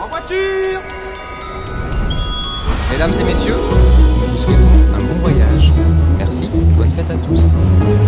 En voiture! Mesdames et messieurs, nous vous souhaitons un bon voyage. Merci, bonne fête à tous.